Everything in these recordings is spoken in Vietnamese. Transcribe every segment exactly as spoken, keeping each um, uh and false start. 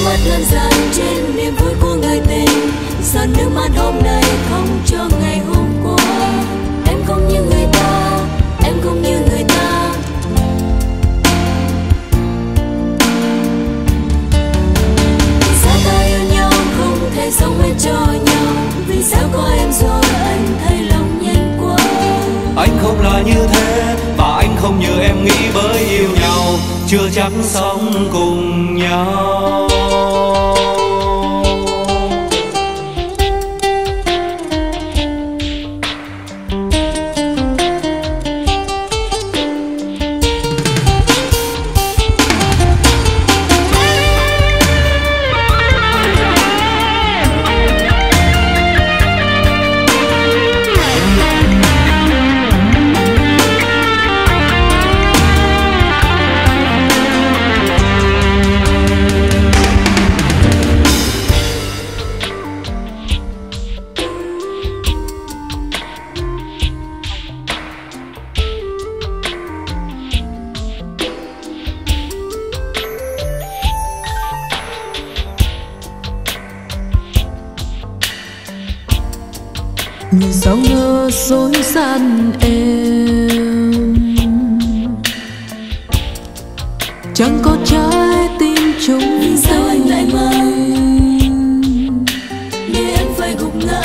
mắt ngân dài trên niềm vui của người tình. Giọt nước mắt hôm nay không cho ngày hôm qua. Em không như người ta, em không như người ta. Vì sao ta yêu nhau không thể sống hết cho nhau? Vì sao có em rồi anh thấy lòng nhanh quá. Anh không là như thế và anh không như em nghĩ, bởi yêu nhau chưa chắc sống cùng nhau. Người sao ngơ dối gian em, chẳng có trái tim chung. Vì sao anh lại mang để anh phải gục ngã?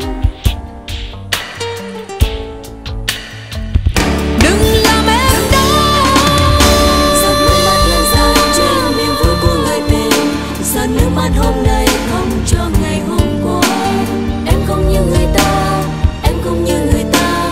Đừng làm em đau. Giọt nước mắt ngân dài trên niềm vui của người tình. Giọt nước mắt hôm nay không cho ngày hôm qua. Em không như người ta, em không như người ta.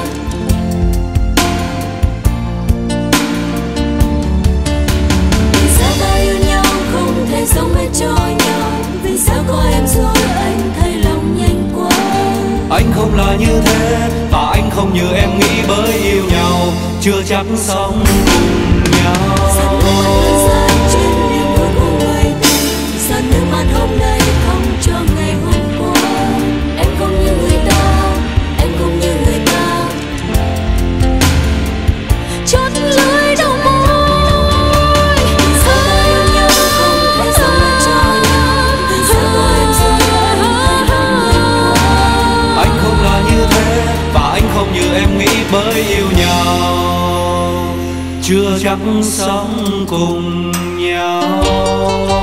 Vì sao ta yêu nhau không thể sống hết cho nhau? Vì sao có em rồi anh thấy lòng nhanh quá. Anh không là như thế và anh không như em nghĩ, bởi yêu nhau chưa chắc sống cùng nhau. Giọt nước mắt ngân dài trên niềm vui của người tình. Giọt nước mắt hôm nay không cho ngày hôm qua. Em không như người ta, em không như người ta. Chót lưỡi đầu môi. Vì sao ta yêu nhau không thể sống hết cho nhau? Vì sao có em rồi anh thấy lòng nhanh quá. Anh không là như thế và anh không như em nghĩ, bởi yêu nhau chưa chắc sống cùng nhau.